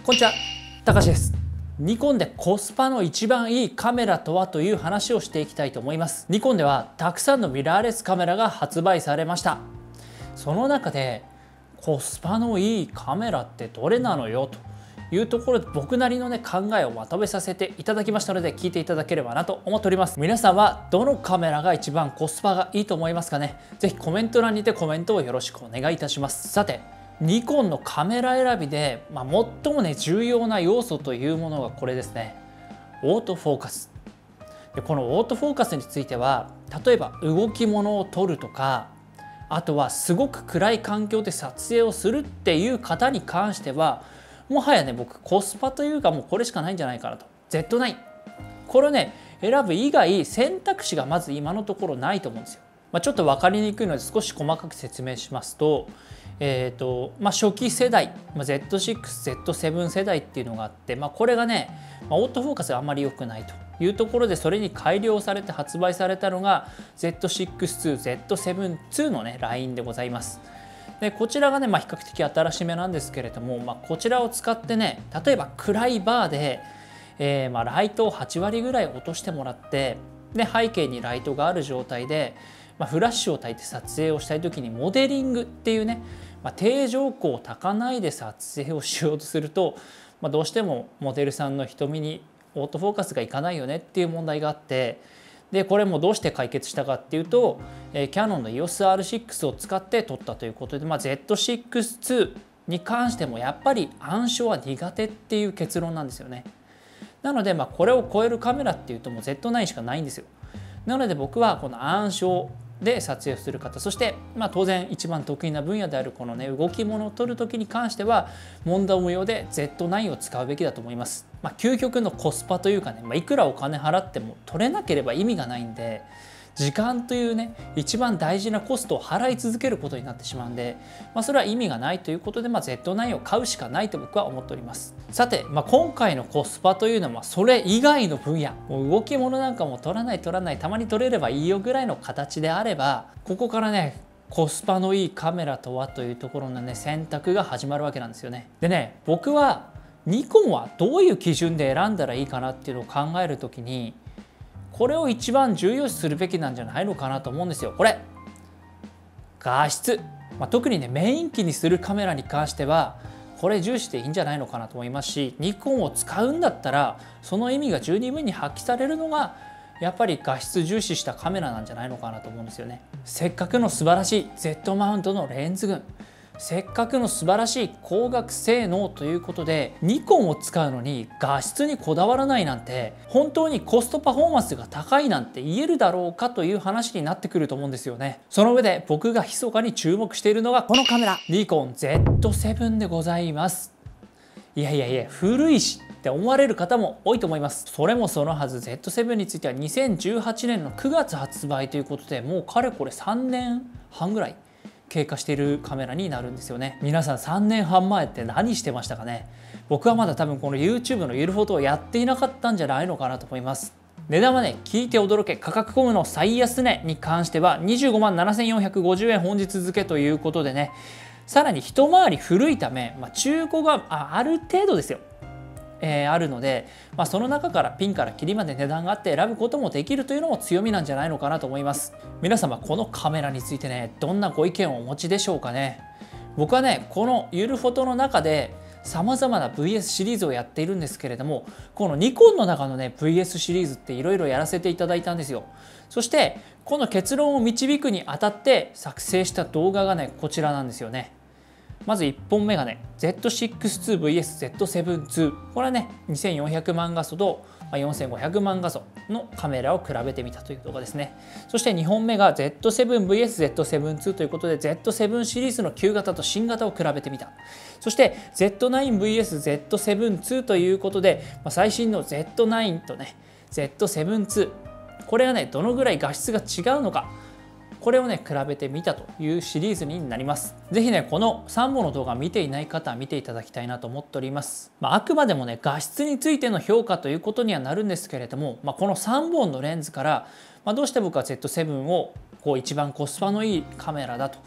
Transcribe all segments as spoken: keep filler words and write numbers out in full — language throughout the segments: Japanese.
こんにちは、たかしです。ニコンでコスパの一番いいカメラとはという話をしていきたいと思います。ニコンではたくさんのミラーレスカメラが発売されました。その中でコスパのいいカメラってどれなのよというところで僕なりのね考えをまとめさせていただきましたので聞いていただければなと思っております。皆さんはどのカメラが一番コスパがいいと思いますかね。ぜひコメント欄にてコメントをよろしくお願いいたします。さて、ニコンのカメラ選びで、まあ、最もね重要な要素というものがこれですね。オートフォーカス。でこのオートフォーカスについては、例えば動き物を撮るとか、あとはすごく暗い環境で撮影をするっていう方に関してはもはやね僕コスパというかもうこれしかないんじゃないかなと。 ゼットナイン これをね選ぶ以外選択肢がまず今のところないと思うんですよ。まあ、ちょっと分かりにくいので少し細かく説明しますと、えーとまあ、初期世代、まあ、ゼットシックス、ゼットセブン 世代っていうのがあって、まあ、これがね、まあ、オートフォーカスがあんまり良くないというところでそれに改良されて発売されたのが ゼットシックスツー、ゼットセブンツー のねラインでございます。でこちらがね、まあ、比較的新しめなんですけれども、まあ、こちらを使ってね例えば暗いバーで、えーまあ、ライトをはちわりぐらい落としてもらってで背景にライトがある状態で、まあ、フラッシュを焚いて撮影をしたい時にモデリングっていうね、まあ、低条光を焚かないで撮影をしようとすると、まあ、どうしてもモデルさんの瞳にオートフォーカスがいかないよねっていう問題があって、でこれもどうして解決したかっていうと、えー、キヤノンの イーオーエスアールシックス を使って撮ったということで、まあ、ゼットシックスツー に関してもやっぱり暗証は苦手っていう結論なんですよね。なので、まあ、これを超えるカメラっていうともう ゼットナイン しかないんですよ。なので僕はこの暗証で撮影をする方、そして、まあ、当然一番得意な分野であるこのね動き物を撮る時に関しては問答無用で ゼットナイン を使うべきだと思います。まあ、究極のコスパというかね、まあ、いくらお金払っても撮れなければ意味がないんで、時間というね一番大事なコストを払い続けることになってしまうんで、まあ、それは意味がないということで、まあ、ゼットナイン を買うしかないと僕は思っております。さて、まあ、今回のコスパというのはそれ以外の分野、もう動き物なんかも撮らない撮らないたまに撮れればいいよぐらいの形であれば、ここからねコスパのいいカメラとはというところのね選択が始まるわけなんですよね。でね僕はニコンはどういう基準で選んだらいいかなっていうのを考えるときにこれを一番重要視するべきなんじゃないのかなと思うんですよ。これ画質、まあ、特にねメイン機にするカメラに関してはこれ重視でいいんじゃないのかなと思いますし、ニコンを使うんだったらその意味が十二分に発揮されるのがやっぱり画質重視したカメラなんじゃないのかなと思うんですよね。せっかくの素晴らしい Z マウントのレンズ群、せっかくの素晴らしい光学性能ということでニコンを使うのに画質にこだわらないなんて本当にコストパフォーマンスが高いなんて言えるだろうかという話になってくると思うんですよね。その上で僕が密かに注目しているのがこのカメラ、ニコン ゼットセブン でございます。いやいやいや古いしって思われる方も多いと思います。それもそのはず ゼットセブン についてはにせんじゅうはちねんのくがつ発売ということでもうかれこれさんねんはんぐらい経過しているカメラになるんですよね。皆さんさんねんはん前って何してましたかね。僕はまだ多分この YouTube のゆるフォトをやっていなかったんじゃないのかなと思います。値段はね聞いて驚け価格コムの最安値に関してはにじゅうごまんななせんよんひゃくごじゅうえん本日付ということでね、さらに一回り古いため、まあ、中古が あ, ある程度ですよえー、あるので、まあ、その中からピンからキリまで値段があって選ぶこともできるというのも強みなんじゃないのかなと思います。皆様このカメラについてねどんなご意見をお持ちでしょうかね。僕はねこのゆるフォトの中でさまざまな ブイエス シリーズをやっているんですけれども、このニコンの中のね ブイエス シリーズっていろいろやらせていただいたんですよ。そしてこの結論を導くにあたって作成した動画がねこちらなんですよね。まずいっぽんめがね ゼットシックスツーブイエスゼットセブンツー、 これはねにせんよんひゃくまん画素とよんせんごひゃくまん画素のカメラを比べてみたという動画ですね。そしてにほんめが ゼットセブンブイエスゼットセブンツー ということで ゼットセブン シリーズの旧型と新型を比べてみた。そして ゼットナインブイエスゼットセブンツー ということで最新の ゼットナイン とね ゼットセブンツー、 これがねどのぐらい画質が違うのか、これをね比べてみたというシリーズになります。ぜひねこのさんぼんの動画見ていない方は見ていただきたいなと思っております。まあ、あくまでもね画質についての評価ということにはなるんですけれども、まあ、このさんぼんのレンズから、まあ、どうして僕は ゼットセブン をこう一番コスパのいいカメラだと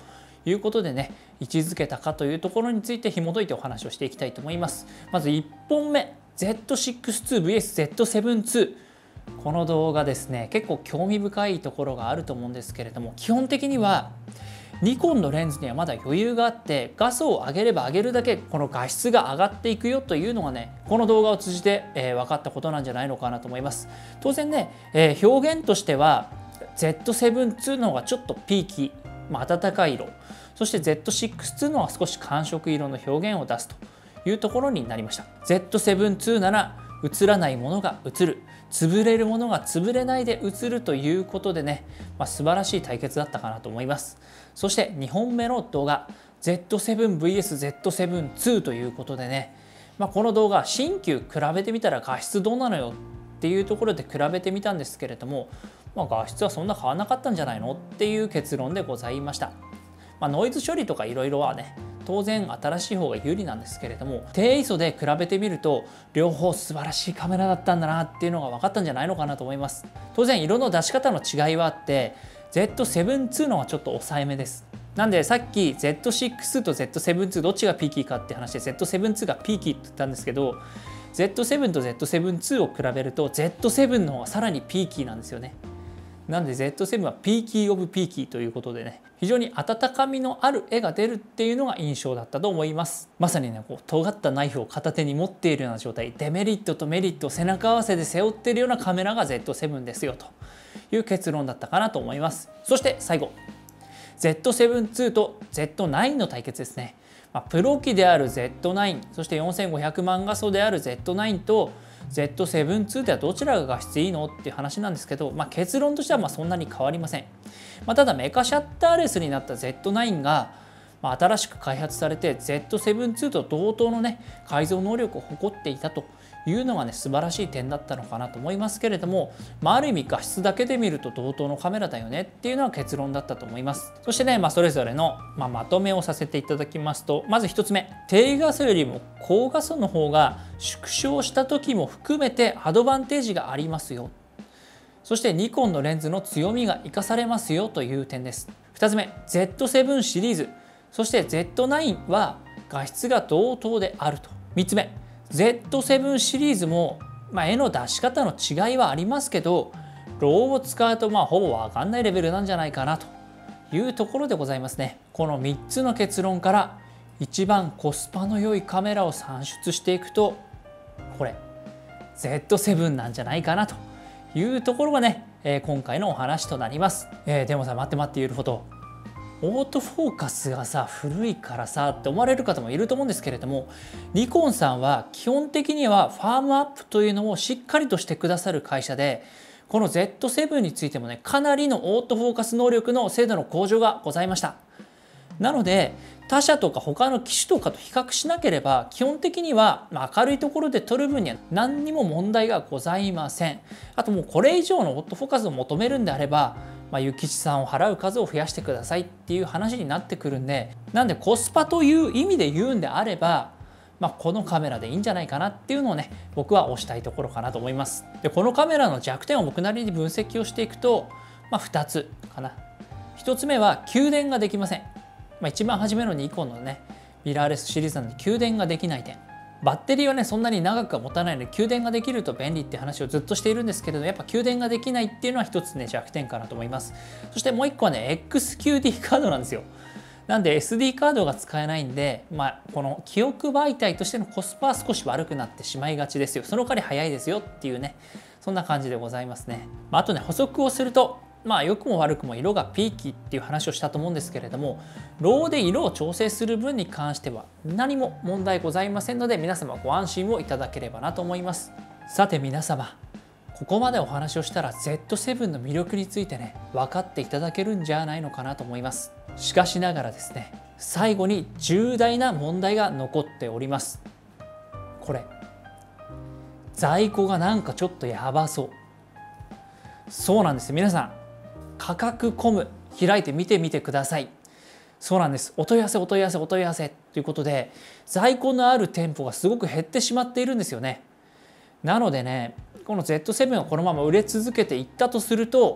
いうことでね位置づけたかというところについて紐解いてお話をしていきたいと思います。まずいっぽんめ ゼットシックスツーブイエスゼットセブンツー、 この動画ですね結構興味深いところがあると思うんですけれども、基本的にはニコンのレンズにはまだ余裕があって、画素を上げれば上げるだけこの画質が上がっていくよというのがねこの動画を通じて、えー、分かったことなんじゃないのかなと思います。当然ね、えー、表現としては ゼットセブンツー の方がちょっとピーキー、まあ、暖かい色、そして ゼットシックスツー の方が少し寒色色の表現を出すというところになりました。 ゼットセブンツー なら映らないものが映る、潰れるものが潰れないで映るということでね、まあ、素晴らしい対決だったかなと思います。そしてにほんめの動画 ゼットセブンブイエスゼットセブンツー ということでね、まあ、この動画新旧比べてみたら画質どうなのよっていうところで比べてみたんですけれども、まあ、画質はそんな変わらなかったんじゃないのっていう結論でございました。まあ、ノイズ処理とかいろいろはね当然新しい方が有利なんですけれども、低 アイエスオ で比べてみると両方素晴らしいカメラだったんだなっていうのが分かったんじゃないのかなと思います。当然色の出し方の違いはあって ゼットセブンツー の方がちょっと抑えめです。なんでさっき ゼットシックス と ゼットセブンツー どっちがピーキーかって話で ゼットセブンツー がピーキーって言ったんですけど、 ゼットセブン と ゼットセブンツー を比べると ゼットセブン の方がさらにピーキーなんですよね。なんで ゼットセブン はピーキーオブピーキーということでね、非常に温かみのある絵が出るっていうのが印象だったと思います。まさにねこう尖ったナイフを片手に持っているような状態、デメリットとメリットを背中合わせで背負っているようなカメラが ゼットセブン ですよという結論だったかなと思います。そして最後 ゼットセブンツー と ゼットナイン の対決ですね。まあ、プロ機である ゼットナイン、そしてよんせんごひゃくまん画素である ゼットナイン と ゼットセブンツー ではどちらが画質いいのっていう話なんですけど、まあ、結論としてはまあそんなに変わりません。まあ、ただメカシャッターレスになった ゼットナイン がまあ新しく開発されて ゼットセブンツー と同等のね解像能力を誇っていたというのがね素晴らしい点だったのかなと思いますけれども、まあ、ある意味画質だけで見ると同等のカメラだよねっていうのは結論だったと思います。そしてね、まあ、それぞれの、まあ、まとめをさせていただきますと、まずひとつめ、低画素よりも高画素の方が縮小した時も含めてアドバンテージがありますよ。そしてニコンのレンズの強みが生かされますよという点です。ふたつめ、ゼットセブン シリーズ、そして ゼットナイン は画質が同等であると。みっつめ、ゼットセブン シリーズも、まあ、絵の出し方の違いはありますけど、ローを使うとまあほぼ分かんないレベルなんじゃないかなというところでございますね。このみっつの結論から一番コスパの良いカメラを算出していくと、これ ゼットセブン なんじゃないかなというところがね、えー、今回のお話となります。えー、でもさ、待って待って言うほどオートフォーカスがさ古いからさって思われる方もいると思うんですけれども、ニコンさんは基本的にはファームアップというのをしっかりとしてくださる会社で、この ゼットセブン についてもねかなりのオートフォーカス能力の精度の向上がございました。なので他社とか他の機種とかと比較しなければ基本的には明るいところで撮る分には何にも問題がございません。あともうこれ以上のオートフォーカスを求めるんであれば、まあ、諭吉さんを払う数を増やしてくださいっていう話になってくるんで、なんでコスパという意味で言うんであれば、まあ、このカメラでいいんじゃないかなっていうのをね僕は推したいところかなと思います。でこのカメラの弱点を僕なりに分析をしていくと、まあ、ふたつかな。ひとつめは給電ができません。まあ、一番初めのニコンのねミラーレスシリーズなので給電ができない点、バッテリーはねそんなに長くは持たないので給電ができると便利って話をずっとしているんですけれど、やっぱ給電ができないっていうのは一つね弱点かなと思います。そしてもう一個はね エックスキューディー カードなんですよ。なんで エスディー カードが使えないんで、まあ、この記憶媒体としてのコスパは少し悪くなってしまいがちですよ。その代わり早いですよっていうね、そんな感じでございますね。まあ、あとね補足をすると、まあ良くも悪くも色がピーキーっていう話をしたと思うんですけれども、ローで色を調整する分に関しては何も問題ございませんので、皆様ご安心をいただければなと思います。さて皆様、ここまでお話をしたら ゼットセブン の魅力についてね分かっていただけるんじゃないのかなと思います。しかしながらですね、最後に重大な問題が残っております。これ在庫がなんかちょっとやばそう。そうなんです。皆さん価格コム開いて見てみてください。そうなんです。お問い合わせお問い合わせお問い合わせということで、在庫のある店舗がすごく減ってしまっているんですよね。なのでね、この ゼットセブン がこのまま売れ続けていったとすると、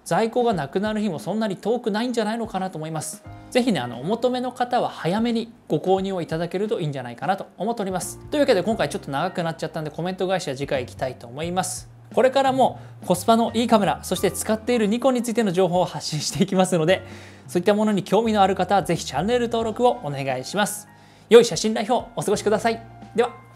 在庫がなくなる日もそんなに遠くないんじゃないのかなと思います。ぜひね、あのお求めの方は早めにご購入をいただけるといいんじゃないかなと思っております。というわけで今回ちょっと長くなっちゃったんで、コメント返しは次回いきたいと思います。これからもコスパのいいカメラ、そして使っているニコンについての情報を発信していきますので、そういったものに興味のある方はぜひチャンネル登録をお願いします。良い写真ライフをお過ごしください。では。